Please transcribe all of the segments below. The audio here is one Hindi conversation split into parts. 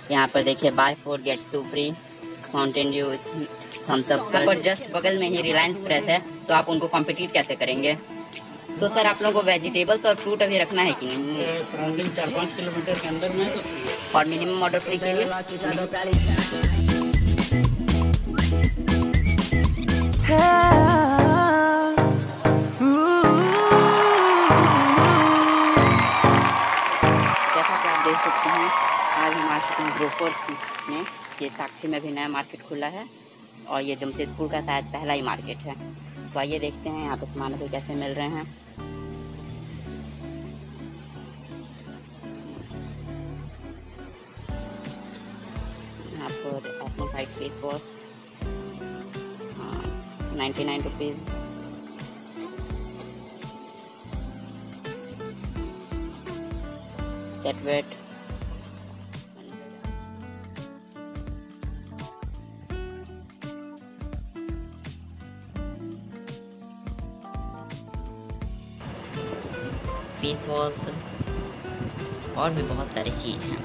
यहाँ पर देखिए buy 4 get 2 free Mountain Dew Thums Up पर जस्ट बगल में ही रिलायंस फ्रेश है, तो आप उनको कॉम्पिटिट कैसे करेंगे? तो सर आप लोगों को वेजिटेबल्स और फ्रूट अभी रखना है कि नहीं? सराउंडिंग 4-5 किलोमीटर के अंदर में तो और मिनिमम ऑर्डर फ्री के लिए जैसा कि आप देख सकते हैं आज हम आ चुके हैं ग्रोफर्स में। ये साक्षी में भी नया मार्केट खुला है और ये जमशेदपुर का शायद पहला ही मार्केट है। तो आइए देखते हैं यहाँ पे सामान को कैसे मिल रहे हैं। यहाँ पर apple face wash 99 rupees. Set Wet face wash और भी बहुत सारी चीज़ हैं।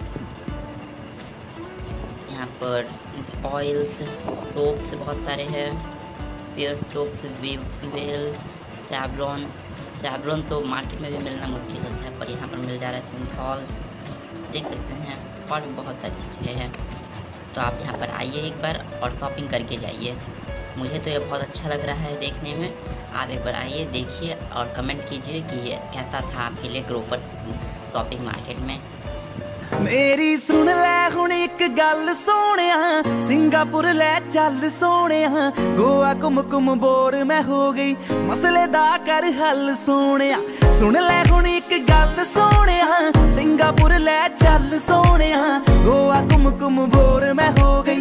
यहाँ पर ऑयल्स सोप्स बहुत सारे हैं, फेयर सोप्स, वेल, सैवलॉन तो मार्केट में भी मिलना मुश्किल होता है, पर यहाँ पर मिल जा रहा है। सिंथॉल देख सकते हैं और भी बहुत सारी चीज़ें हैं। तो आप यहाँ पर आइए एक बार और शॉपिंग करके जाइए। मुझे तो ये बहुत अच्छा लग रहा है देखने में। आप एक बार आइए, देखिए और कमेंट कीजिए कि ये कैसा था आपके लिए ग्रोफर शॉपिंग मार्केट में। मेरी सुन लै हुण एक गल सोहणिया, सिंगापुर लै चल सोहणिया, गोवा घुम घुम बोर मैं हो गई, मसले दा कर हल सोहणिया। सुन लै हुण एक गल सोहणिया, सिंगापुर लै चल सोहणिया, गोवा घुम घुम बोर मैं हो गई।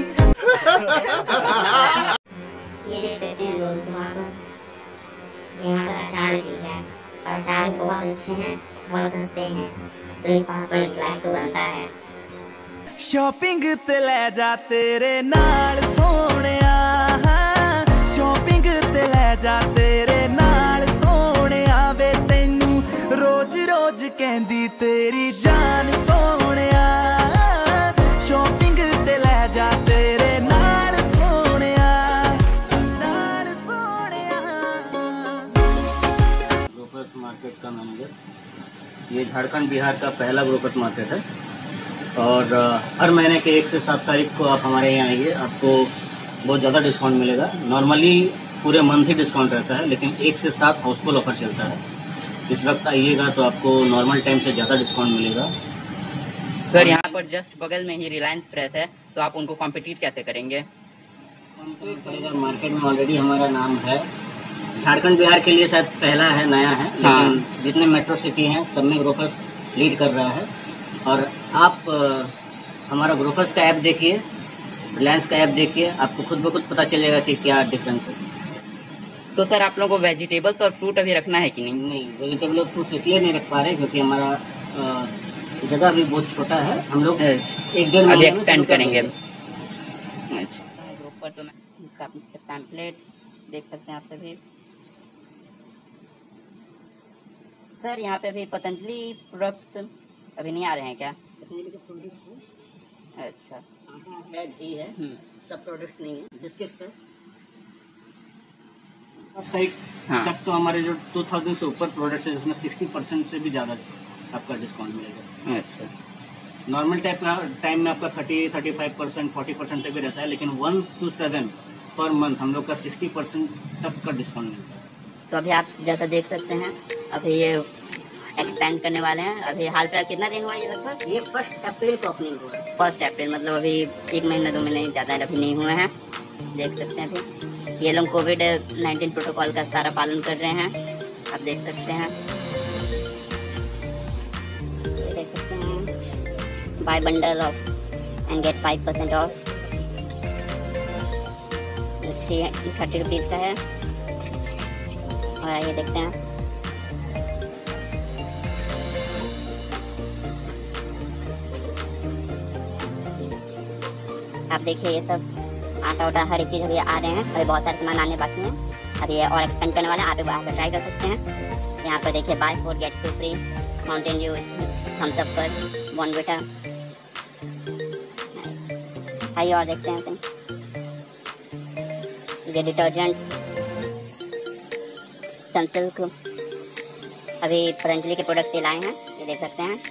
ये देख सकते हैं दोस्तों आप, यहाँ पर अचार भी है और अचार बहुत अच्छे हैं, बहुत सस्ते हैं, तो ये पापड़ लाइक तो बनता है। शॉपिंग ते ले जा तेरे नाल सोहणिया, शॉपिंग ते ले जा तेरे नाल सोहणिया, वे तैनू रोज रोज कहंदी तेरी जान सोहणिया, शॉपिंग ते ले जा तेरे नाल सोहणिया, नाल सोहणिया। ग्रोफर्स मार्केट का मैनेजर। ये झारखंड बिहार का पहला ग्रोफर्स मार्केट है और हर महीने के 1 से 7 तारीख को आप हमारे यहाँ आइए, आपको बहुत ज़्यादा डिस्काउंट मिलेगा। नॉर्मली पूरे मंथ ही डिस्काउंट रहता है, लेकिन 1 से 7 हाउसफुल ऑफर चलता है। इस वक्त आइएगा तो आपको नॉर्मल टाइम से ज़्यादा डिस्काउंट मिलेगा। सर यहाँ पर जस्ट बगल में ही रिलायंस फ्रेश है, तो आप उनको कॉम्पिटिट कैसे करेंगे? मार्केट में ऑलरेडी हमारा नाम है, झारखंड बिहार के लिए शायद पहला है, नया है, लेकिन जितने मेट्रो सिटी हैं सब में ग्रोफर्स लीड कर रहा है। और आप हमारा ग्रोफर्स का ऐप देखिए, रिलायंस का ऐप देखिए, आपको खुद ब खुद पता चलेगा कि क्या डिफरेंस है। तो सर आप लोगों को वेजिटेबल्स और फ्रूट अभी रखना है कि नहीं? नहीं, वेजिटेबल और फ्रूट्स इसलिए नहीं रख पा रहे क्योंकि हमारा जगह भी बहुत छोटा है। हम लोग 1-1.5 अभी एक्सपेंड करेंगे। अच्छा, ग्रोफर तो मैं इसका पैम्पलेट देख सकते हैं आप सभी। सर यहाँ पे अभी पतंजलि प्रोडक्ट्स अभी नहीं आ रहे हैं क्या? पतंजलि के प्रोडक्ट्स हैं। अच्छा, आटा है, घी है, सब प्रोडक्ट नहीं है। बिस्किट्स है। तक तो हमारे जो 2000 से ऊपर प्रोडक्ट्स है उसमें 60% से भी ज़्यादा आपका डिस्काउंट मिलेगा। अच्छा, नॉर्मल टाइम में आपका 30-35%, 40% तक भी रहता है, लेकिन 1 to 7 पर मंथ हम लोग का 60% तक का डिस्काउंट मिलता है। तो अभी आप जैसा देख सकते हैं अभी ये एक्सपेंड करने वाले हैं। अभी हाल फिलहाल कितना दिन हुआ ये लगभग? ये 1 अप्रैल को ओपनिंग हुआ है। 1 अप्रैल, मतलब अभी 1 महीना 2 महीने ज़्यादा अभी नहीं हुए हैं। देख सकते हैं अभी ये लोग कोविड-19 प्रोटोकॉल का सारा पालन कर रहे हैं, आप देख सकते हैं। ये देख सकते हैं buy bundle of and get 5% off. 30 rupees का है। और ये देखते हैं आप देखिए ये सब आटा वाटा हर एक चीज़ अभी आ रहे हैं। अभी बहुत सारे सामान आने बाकी हैं, अभी ये और एक्सपेंड करने वाले हैं। आप एक बार ट्राई कर सकते हैं। यहाँ पर देखिए buy 4 get 2 free Mountain Dew Thums Up पर बॉर्नविटा आइए और देखते हैं फिर। ये डिटर्जेंट सनसिल्क अभी पतंजलि के प्रोडक्ट लाए हैं, ये देख सकते हैं।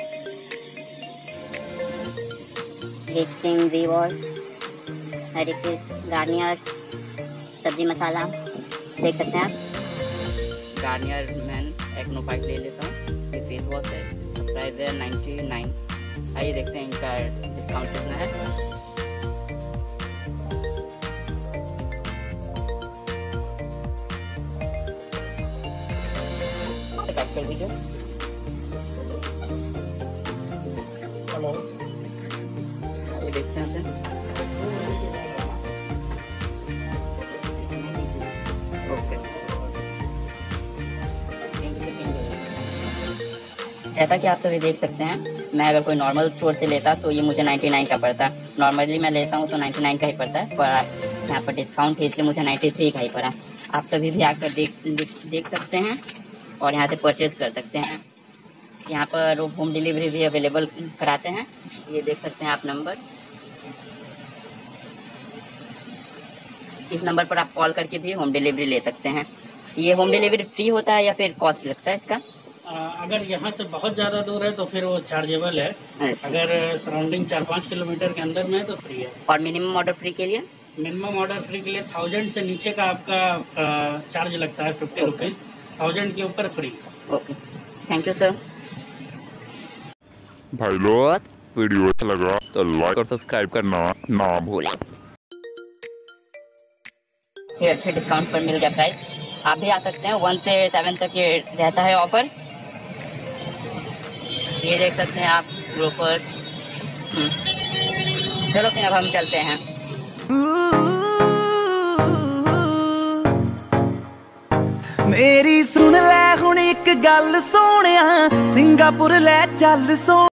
Rich cream, V wash, Garnier सब्जी मसाला देख सकते हैं आप। गार्नियर मैन एक्नो फाइट ले लेता हूँ। ये फेस वॉश है, प्राइस है 99। आइए देखते हैं इनका डिस्काउंट कितना है। पैक कर दीजिए। हेलो, आइए देखते हैं फिर। ओके, जैसा कि आप सभी देख सकते हैं, मैं अगर कोई नॉर्मल स्टोर से लेता तो ये मुझे 99 का पड़ता। नॉर्मली मैं लेता हूँ तो 99 का ही पड़ता है, पर यहाँ पर डिस्काउंट है इसलिए मुझे 93 का ही पड़ा। आप सभी भी आकर देख सकते हैं और यहाँ से परचेज कर सकते हैं। यहाँ पर होम डिलीवरी भी अवेलेबल कराते हैं, ये देख सकते हैं आप नंबर। इस नंबर पर आप कॉल करके भी होम डिलीवरी ले सकते हैं। ये होम डिलीवरी फ्री होता है या फिर कॉस्ट लगता है इसका? अगर यहाँ से बहुत ज़्यादा दूर है तो फिर वो चार्जेबल है। अच्छा। अगर सराउंडिंग 4-5 किलोमीटर के अंदर में है तो फ्री है। और मिनिमम ऑर्डर फ्री के लिए? मिनिमम ऑर्डर फ्री के लिए 1000 से नीचे का आपका चार्ज लगता है 50 रुपीज़। 1000 के ऊपर free. Okay, thank you sir. भाई लोग वीडियो अच्छा लगा तो लाइक और सब्सक्राइब करना ना भूलें। ये अच्छे डिस्काउंट पर मिल गया प्राइस। आप भी आ सकते हैं, 1 से 7 तक ये रहता है ऑफर। ये देख सकते हैं आप ग्रोफर्स। चलो फिर अब हम चलते हैं। मेरी सुन लै हुण इक गल सोहणिया, सिंगापुर ले चल सो।